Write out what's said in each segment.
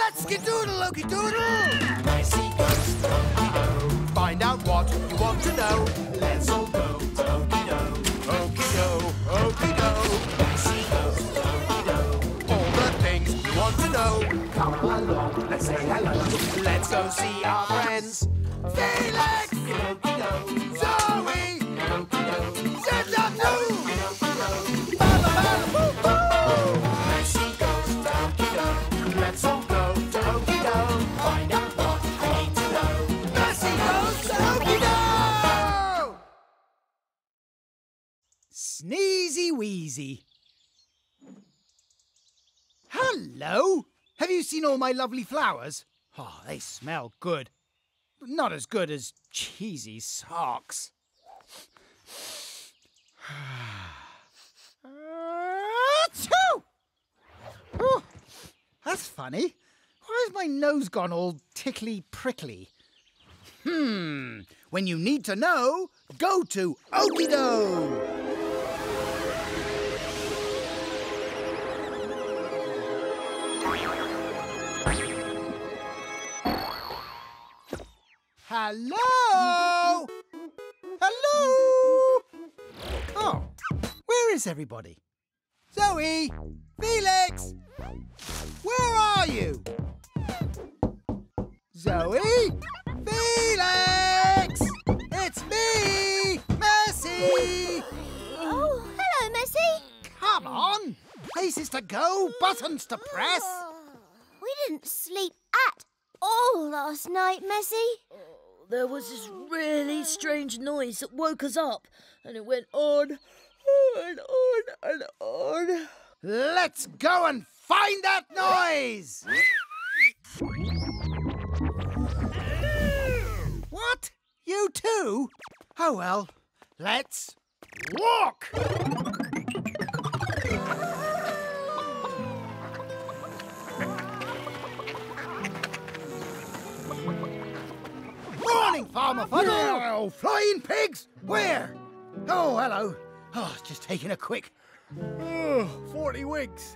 Skidoodle, okey doodle! Messy goes to Okey-do. Find out what you want to know. Let's all go to Okey-do. Okey-do, Okey-do. Messy goes to Okey-do. All the things you want to know. Come along, let's say hello. Let's go see our friends. Felix! Okey-do. Zoe! Okey-do. Zip-zap-zoo! Okey-do. Ba-ba-ba-da-boo-boo! Messy goes to Okey-do. Let's all go to Okey-do. Find out what I need to know. Messy goes to Okey-do! Sneezy Weezy. Hello! Have you seen all my lovely flowers? Oh, they smell good. But not as good as cheesy socks. Achoo! Oh, that's funny. Why has my nose gone all tickly prickly? When you need to know, go to Okey-do! Hello? Hello? Oh, where is everybody? Zoe! Felix! Where are you? Zoe? Felix! It's me! Messi! Oh, hello, Messi. Come on! Places to go, buttons to press. We didn't sleep at all last night, Messi. There was this really strange noise that woke us up, and it went on and on and on. Let's go and find that noise! What? You too? Oh well, let's walk! Morning, Farmer Fuddle! Oh, flying pigs! Where? Oh, hello. Oh, just taking a quick 40 winks.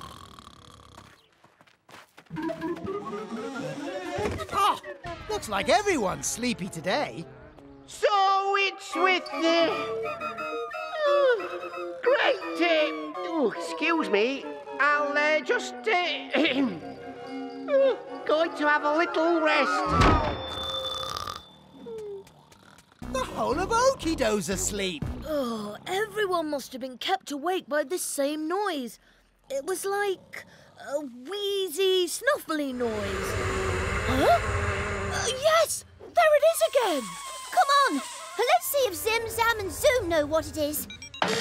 Oh, looks like everyone's sleepy today. So it's with the... great... oh, excuse me. I'll just... going to have a little rest. The whole of Okey-do's asleep. Oh, everyone must have been kept awake by this same noise. It was like a wheezy, snuffly noise. Huh? Yes, there it is again. Come on, let's see if Zim, Zam and Zoom know what it is.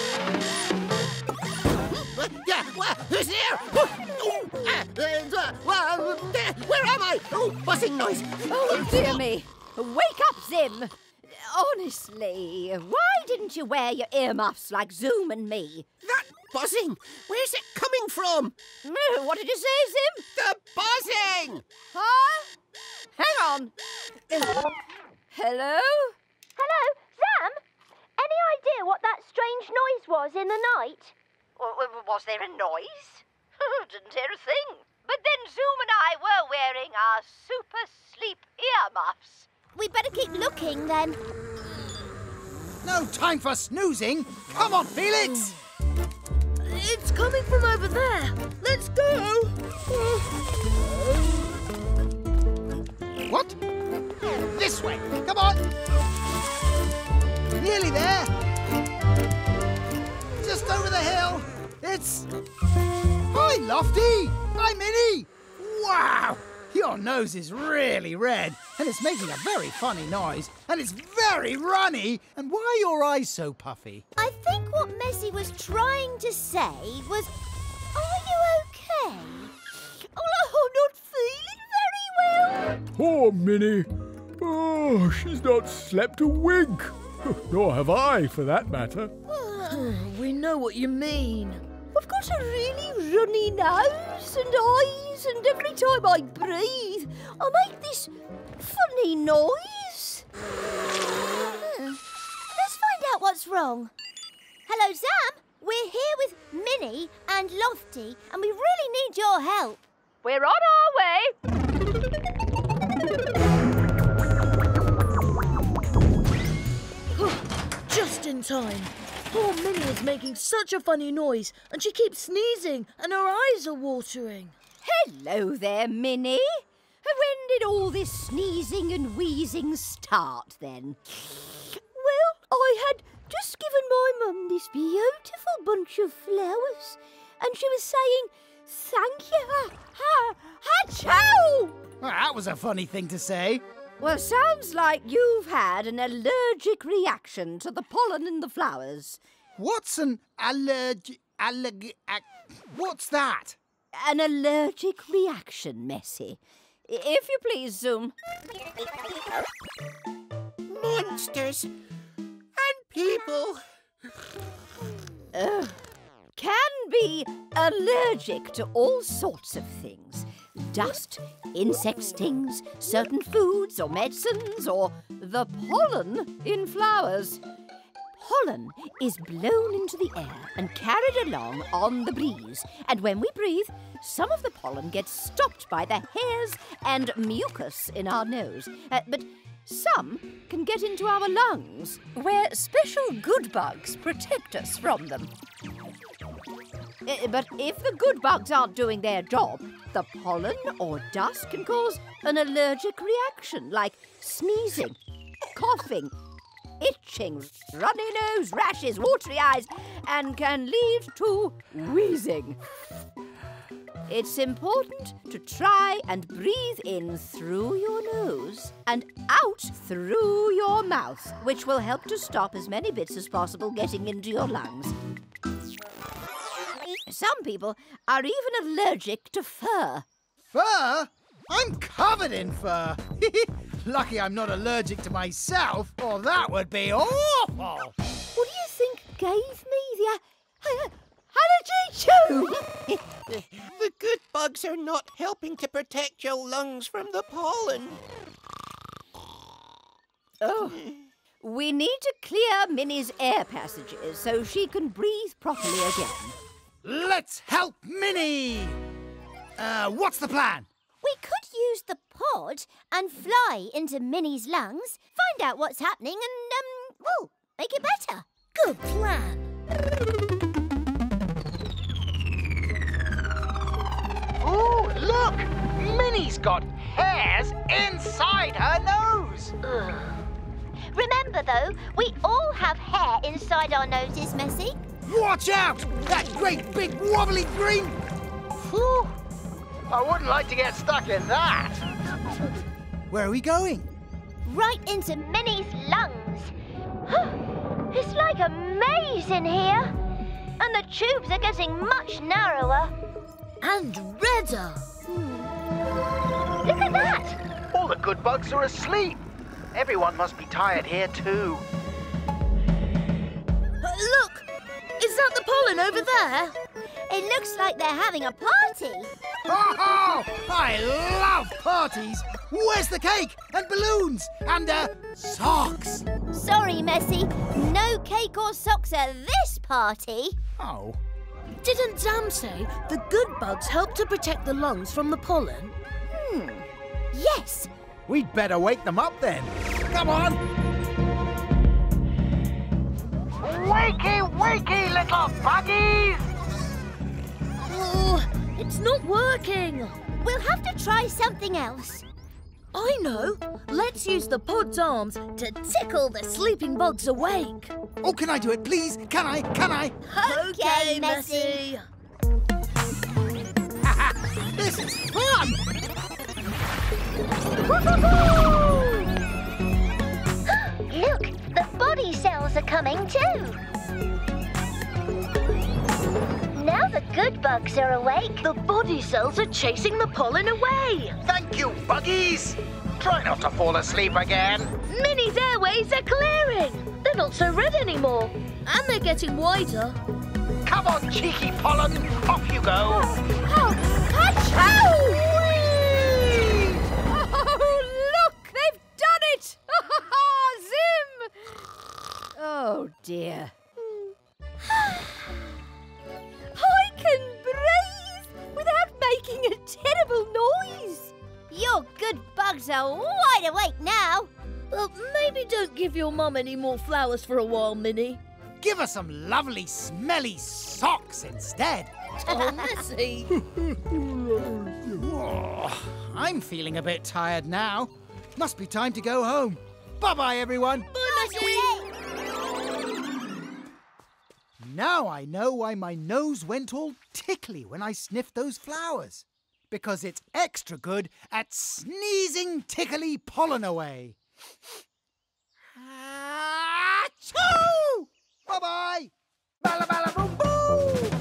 Yeah, well, who's there? Where am I? Oh, buzzing noise. Oh, dear me. Wake up, Zim. Honestly, why didn't you wear your earmuffs like Zoom and me? That buzzing, where's it coming from? What did you say, Zim? The buzzing! Huh? Hang on. Hello? Hello, Zam? Any idea what that strange noise was in the night? Was there a noise? Didn't hear a thing. But then Zoom and I were wearing our super sleep earmuffs. We'd better keep looking, then. No time for snoozing. Come on, Felix. It's coming from over there. Let's go. What? This way. Come on. Nearly there. Just over the hill. It's... Hi, Lofty. Hi, Minnie. Wow. Your nose is really red, and it's making a very funny noise, and it's very runny. And why are your eyes so puffy? I think what Messi was trying to say was, are you okay? Oh, I'm not feeling very well. Poor Minnie. Oh, she's not slept a wink. Nor have I, for that matter. We know what you mean. I've got a really runny nose and eyes, and every time I breathe, I make this funny noise. Let's find out what's wrong. Hello, Zam. We're here with Minnie and Lofty, and we really need your help. We're on our Just in time. Poor Minnie is making such a funny noise and she keeps sneezing and her eyes are watering. Hello there, Minnie. When did all this sneezing and wheezing start, then? Well, I had just given my mum this beautiful bunch of flowers, and she was saying, "Thank you, ha-chow!" Well, that was a funny thing to say. Well, sounds like you've had an allergic reaction to the pollen in the flowers. What's an what's that? An allergic reaction, Messi. If you please, Zoom. Monsters and people. Can be allergic to all sorts of things. Dust, insect stings, certain foods or medicines, or the pollen in flowers. Pollen is blown into the air and carried along on the breeze. And when we breathe, some of the pollen gets stopped by the hairs and mucus in our nose. But some can get into our lungs, where special good bugs protect us from them. But if the good bugs aren't doing their job, the pollen or dust can cause an allergic reaction like sneezing, coughing, itching, runny nose, rashes, watery eyes, and can lead to wheezing. It's important to try and breathe in through your nose and out through your mouth, which will help to stop as many bits as possible getting into your lungs. Some people are even allergic to fur. Fur? I'm covered in fur. Lucky I'm not allergic to myself, or that would be awful. What do you think gave me the allergy too? The good bugs are not helping to protect your lungs from the pollen. Oh, we need to clear Minnie's air passages so she can breathe properly again. Let's help Minnie! What's the plan? We could use the pod and fly into Minnie's lungs, find out what's happening and, well, make it better. Good plan. Oh, look! Minnie's got hairs inside her nose. Remember, though, we all have hair inside our noses, Messi. Watch out! That great big wobbly green... Whew. I wouldn't like to get stuck in that. Where are we going? Right into Minnie's lungs. It's like a maze in here. And the tubes are getting much narrower. And redder. Look at that! All the good bugs are asleep. Everyone must be tired here too. Look! Is that the pollen over there? It looks like they're having a party. Oh, I love parties. Where's the cake and balloons and socks? Sorry, Messi. No cake or socks at this party. Oh. Didn't Sam say the good bugs help to protect the lungs from the pollen? Yes. We'd better wake them up then. Come on. Wakey, wakey, little buggies! Oh, it's not working. We'll have to try something else. I know. Let's use the pod's arms to tickle the sleeping bugs awake. Oh, can I do it, please? Can I? Okay, Messi. This is fun! Look, the body cells are coming too. Now the good bugs are awake. The body cells are chasing the pollen away. Thank you, buggies. Try not to fall asleep again. Minnie's airways are clearing. They're not so red anymore. And they're getting wider. Come on, cheeky pollen. Off you go. Achoo! Oh, look! They've done it! Zim! Oh, dear. I can breathe without making a terrible noise. Your good bugs are wide awake now. Well, maybe don't give your mum any more flowers for a while, Minnie. Give her some lovely, smelly socks instead. Oh, Missy. Oh, I'm feeling a bit tired now. Must be time to go home. Bye-bye, everyone. Bye, Missy. Now I know why my nose went all tickly when I sniffed those flowers. Because it's extra good at sneezing tickly pollen away. Achoo! Bye-bye. Bala bala boom boom.